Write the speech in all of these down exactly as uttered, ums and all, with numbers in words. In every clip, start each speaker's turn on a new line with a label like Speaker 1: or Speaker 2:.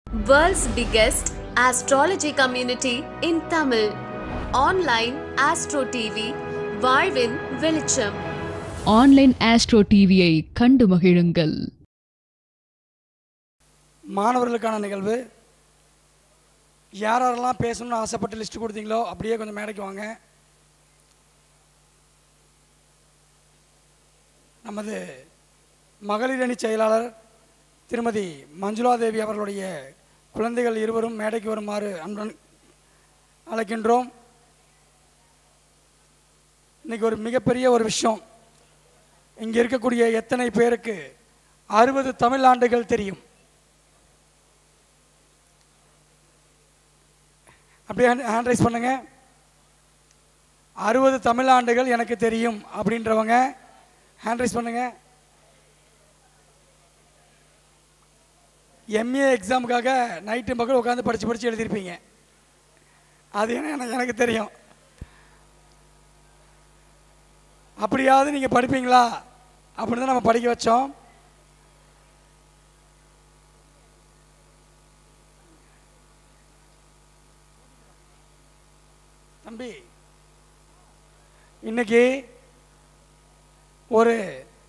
Speaker 1: World's biggest astrology community in Tamil. Online Astro T V, வாழ்வின் வெளிச்சம்.
Speaker 2: Online astro டிவியை கண்டு மகிழுங்கள்.
Speaker 3: மாணவர்களுக்கான நிகழ்வு. யார் யாரெல்லாம் பேசணும்னு ஆசைப்பட்டு லிஸ்ட் கொடுத்தீங்களோ அப்படியே கொஞ்சம் மேடைக்கு வாங்க. நமது மகளிர் அணி செயலாளர் திருமதி மஞ்சுளா தேவி அவர்களுடைய குழந்தைகள் இருவரும் மேடைக்கு வருமாறு அன்புடன் அழைக்கின்றோம். இன்றைக்கி ஒரு மிகப்பெரிய ஒரு விஷயம். இங்கே இருக்கக்கூடிய எத்தனை பேருக்கு அறுபது தமிழ் ஆண்டுகள் தெரியும்? அப்படியே ஹேண்ட் ரைஸ் பண்ணுங்க. அறுபது தமிழ் ஆண்டுகள் எனக்கு தெரியும் அப்படின்றவங்க ஹேண்ட் ரைஸ் பண்ணுங்க. எம்ஏ எக்ஸாமுக்காக நைட்டு மக்கள் உட்காந்து படித்து படித்து எழுதியிருப்பீங்க. அது என்ன எனக்கு தெரியும். அப்படியாவது நீங்கள் படிப்பீங்களா அப்படின்னு தான் நம்ம படிக்க வச்சோம். தம்பி, இன்னைக்கு ஒரு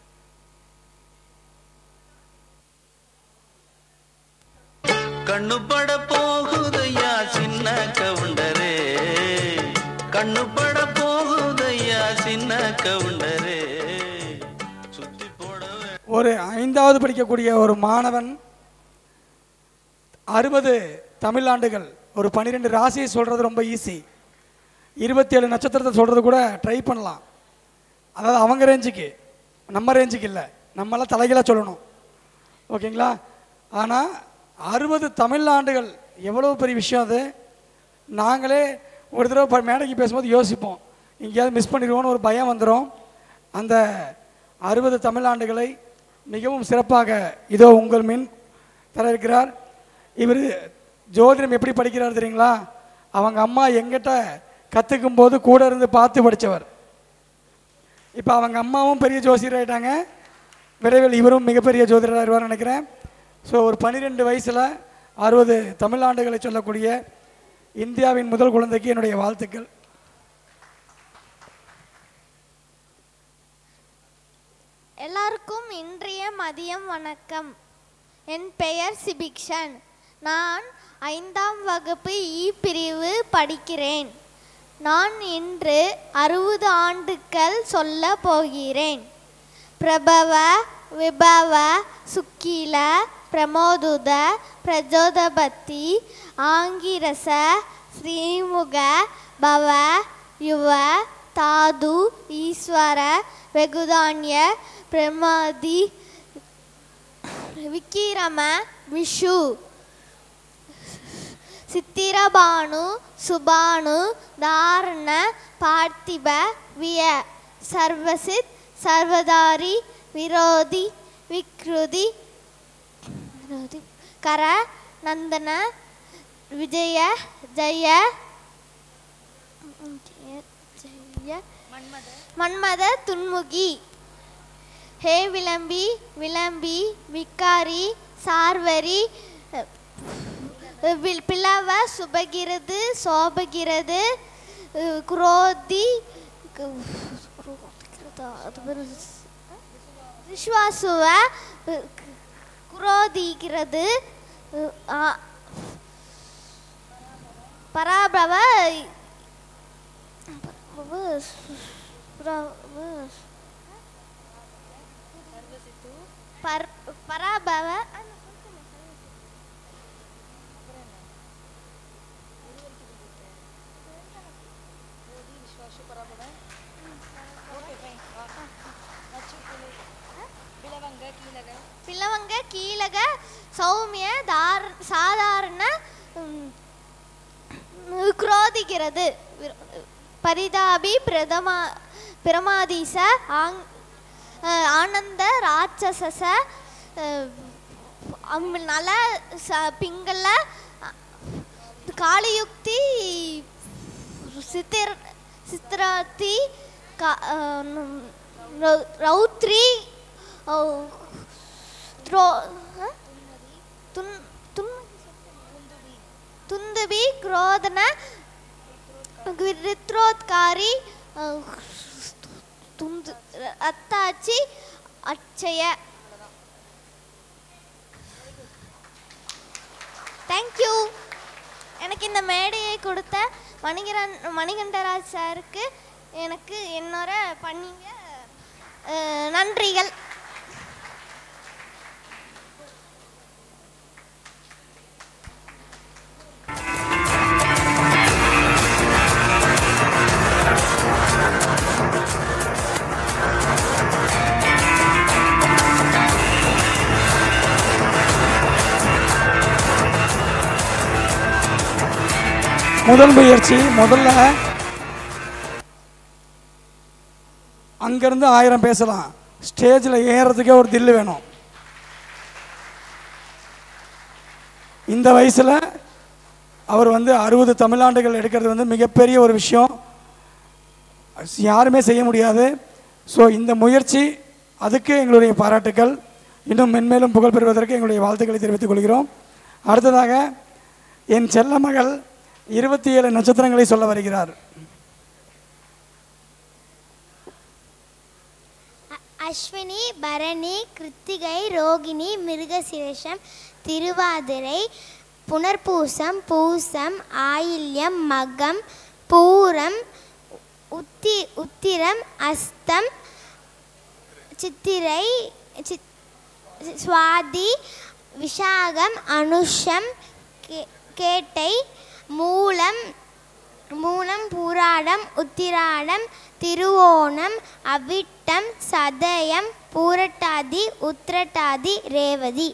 Speaker 4: கண்ணு பட போகுதையா சின்ன கவுண்டரே, கண்ணு பட போகுதையா சின்ன கவுண்டரே, சுத்தி போட
Speaker 3: ஒரு ஐந்தாவது படிக்கக்கூடிய ஒரு மாணவன் அறுபது தமிழாண்டுகள், ஒரு பன்னிரெண்டு ராசியை சொல்கிறது ரொம்ப ஈஸி. இருபத்தி ஏழு நட்சத்திரத்தை சொல்கிறது கூட ட்ரை பண்ணலாம். அதாவது அவங்க ரேஞ்சுக்கு, நம்ம ரேஞ்சுக்கு இல்லை. நம்மளாம் தலைகளாக சொல்லணும், ஓகேங்களா? ஆனால் அறுபது தமிழாண்டுகள் எவ்வளோ பெரிய விஷயம். அது நாங்களே ஒரு தடவை மேடைக்கு பேசும்போது யோசிப்போம், எங்கேயாவது மிஸ் பண்ணிடுவோன்னு ஒரு பயம் வந்துடும். அந்த அறுபது தமிழாண்டுகளை மிகவும் சிறப்பாக இதோ உங்கள் மின் தர இருக்கிறார். இவர் ஜோதிடம் எப்படி படிக்கிறார் தெரியுங்களா? அவங்க அம்மா எங்கிட்ட கற்றுக்கும் போது கூட இருந்து பார்த்து படித்தவர். இப்போ அவங்க அம்மாவும் பெரிய ஜோசியர் ஆகிட்டாங்க. விரைவில் இவரும் மிகப்பெரிய ஜோதிடராக இருவார்னு நினைக்கிறேன். ஸோ ஒரு பன்னிரெண்டு வயசில் அறுபது தமிழாண்டுகளை சொல்லக்கூடிய இந்தியாவின் முதல் குழந்தைக்கு என்னுடைய வாழ்த்துக்கள்.
Speaker 5: எல்லாருக்கும் இன்றைய மதியம் வணக்கம். என் பெயர் சிபிக்ஷன். நான் ஐந்தாம் வகுப்பு இ பிரிவு படிக்கிறேன். நான் இன்று அறுபது ஆண்டுகள் சொல்ல போகிறேன். பிரபவ விபவ சுக்கில பிரமோதுத பிரஜோதபத்தி ஆங்கிரச ஸ்ரீமுக பவ யுவ தாது ஈஸ்வர வெகுதான்ய பிரமாதி விக்கிரம விஷு சித்திரபானு சுபானு தாரண பார்த்திப விய சர்வசித் சர்வதாரி விரோதி விக்ருதி கர நந்தன விஜய ஜய ஜய மன்மத துன்முகி ஹே விளம்பி விளம்பி விக்காரி சார்வரி பிளவ சுபகிரது சோபகிரது குரோதி விஸ்வாசுவ குரோதிக்கிறது பராபவ பராபவ பிளவங்க கீழக சௌமிய தார் சாதாரண குரோதிக்கிறது பரிதாபி பிரதமா பிரமாதீச ஆனந்த ராட்சச நல பிங்கள காளியுக்தி சித்திர சித்திராத்தி ரௌத்ரி த்ரோ துன் துன் குசும்பி குரோதன விருத்ரோத்காரி துந்து அத்தாச்சி அச்சய. தேங்க்யூ. எனக்கு இந்த மேடையை கொடுத்த மணிகரன் மணிகண்டராஜ் சாருக்கு எனக்கு என்னோட பண்ணிங்க நன்றிகள்.
Speaker 3: முதல் முயற்சி. முதல்ல அங்கேருந்து ஆயிரம் பேசலாம், ஸ்டேஜில் ஏறதுக்கே ஒரு தில்லு வேணும். இந்த வயசில் அவர் வந்து அறுபது தமிழாண்டுகள் எடுக்கிறது வந்து மிகப்பெரிய ஒரு விஷயம், யாருமே செய்ய முடியாது. ஸோ இந்த முயற்சி, அதுக்கு எங்களுடைய பாராட்டுக்கள். இன்னும் மென்மேலும் புகழ் பெறுவதற்கு எங்களுடைய வாழ்த்துக்களை தெரிவித்துக் கொள்கிறோம். அடுத்ததாக என் செல்ல மகள் இருபத்தி ஏழு நட்சத்திரங்களை சொல்ல வருகிறார்.
Speaker 5: அஸ்வினி, பரணி, கிருத்திகை, ரோகிணி, மிருகசிரேஷம், திருவாதிரை, புனர்பூசம், பூசம், ஆயில்யம், மகம், பூரம், உத்தி உத்திரம், அஸ்தம், சித்திரை, சுவாதி, விஷாகம், அனுஷம், கேட்டை, மூலம் மூலம், பூராடம், உத்திராடம், திருவோணம், அவிட்டம், சதயம், பூரட்டாதி, உத்திரட்டாதி, ரேவதி.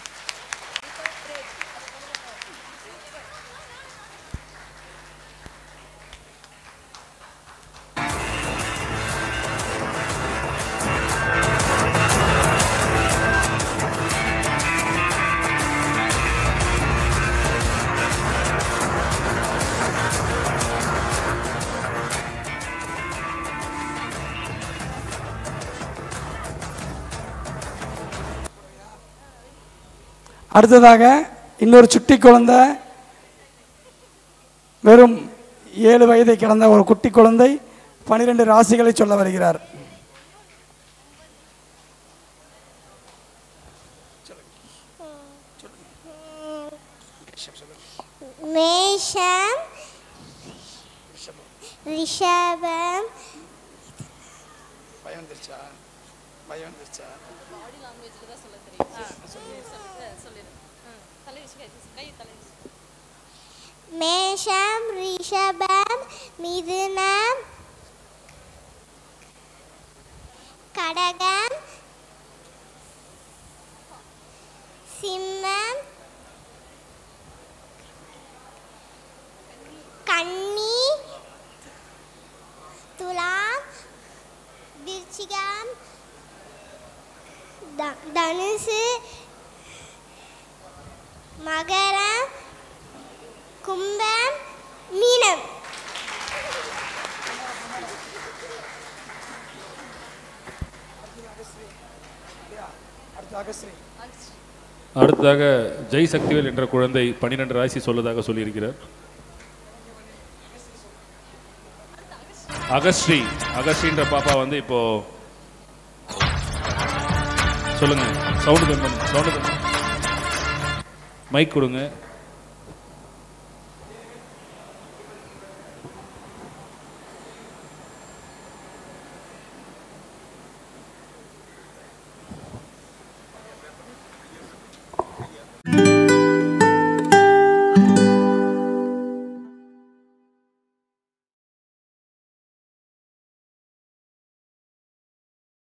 Speaker 3: அடுத்ததாக இன்னொரு சுட்டி குழந்தை, வெறும் ஏழு வயதை கடந்த ஒரு குட்டி குழந்தை பனிரெண்டு ராசிகளை சொல்ல வருகிறார்.
Speaker 5: மேஷம், ரிஷபம், மேஷம், ரிஷபம், மிதுனம், கடகம், சிம்மம், கன்னி, துலாம், விருச்சிகம், தனுசு, மகரம், கும்பம், மீனம்.
Speaker 6: அடுத்ததாக ஜெய் சக்திவேல் என்ற குழந்தை பன்னிரண்டு ராசி சொல்வதாக சொல்லியிருக்கிறார். அகஸ்ரீ அகஸ்ரீன்ற பாப்பா வந்து இப்போ சொல்லுங்க, சவுண்டு கம்மன், சவுண்டு மைக் கொடுங்க.